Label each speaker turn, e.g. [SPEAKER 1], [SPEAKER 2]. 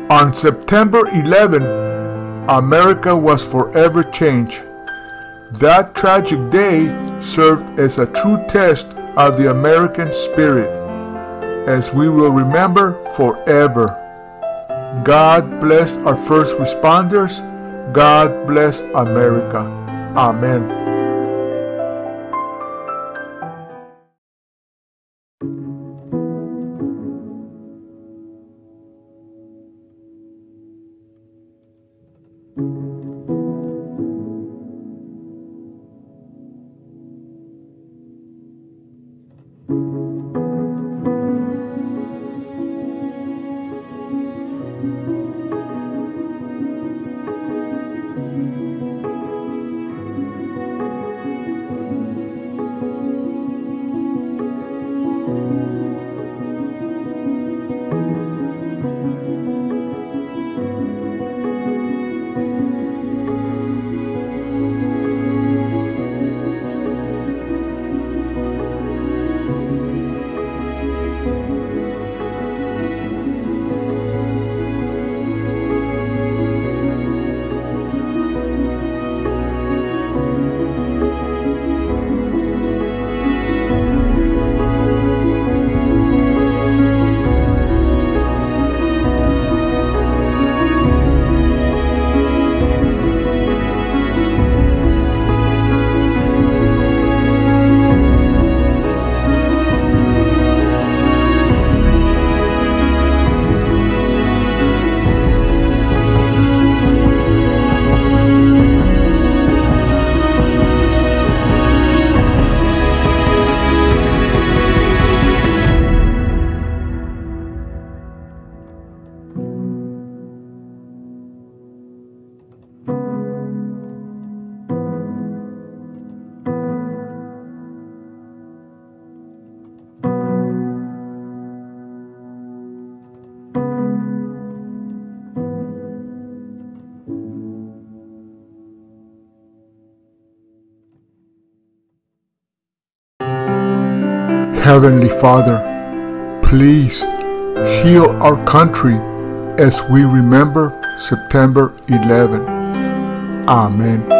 [SPEAKER 1] On September 11, America was forever changed. That tragic day served as a true test of the American spirit, as we will remember forever. God bless our first responders. God bless America. Amen. Heavenly Father, please heal our country as we remember September 11. Amen.